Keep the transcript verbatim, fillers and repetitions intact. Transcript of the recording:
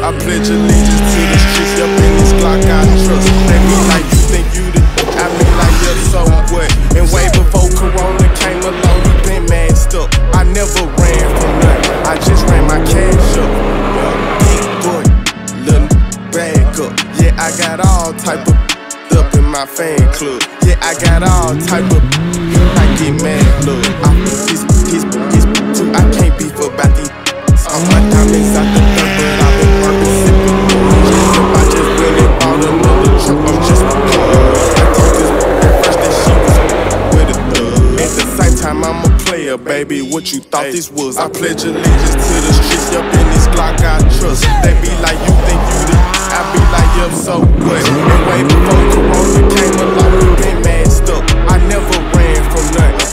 I pledge allegiance to the streets, up in this Glock I trust. They be like, you think you the I be like, yeah, so what? And way before Corona came along, you been masked up. I never ran from nothing, I just ran my cash up. Big boy, little bag up. Yeah, I got all type of up in my fan club. Yeah, I got all type of I get mad, look. I piss, piss, piss, too. I can't beef about these. All my diamonds out the dirt, but I've been working sipping. I just went and bought another truck, I'm just a plug. I told this first that she was with a thug. At the same time, I'm a player, baby. What you thought this was? I pledge allegiance to the streets, up in this Glock I trust. They be like, you think you the I be like, yup, so what? And way before Corona came along, we been